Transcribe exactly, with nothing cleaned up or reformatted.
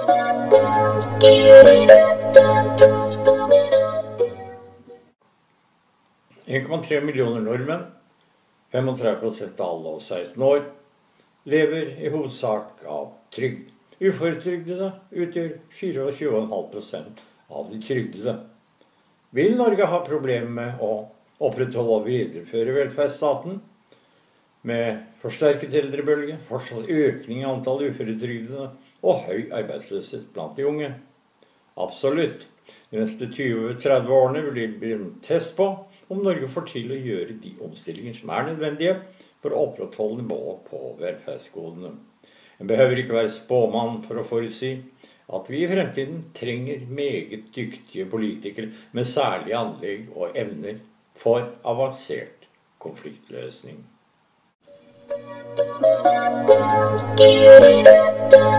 en komma tre millioner nordmenn, femogtredve prosent av alle over seksten år, lever i hovedsak av trygd. Uføretrygdede utgjør tjuefire komma fem prosent av de trygdede. Vil Norge ha problemer med å opprettholde og videreføre velferdsstaten? Med forsterket eldrebølge, fortsatt økning i antall uføretrygdede og høy arbeidsløshet blant de unge? Absolutt. De neste tjue til tretti årene vil det bli en test på om Norge får til å gjøre de omstillinger som er nødvendige for å opprettholde nivået på velferdsgodene. En behøver ikke være spåmann for å forutsi at vi i fremtiden trenger meget dyktige politikere med særlige anlegg og evner for avansert konfliktløsning.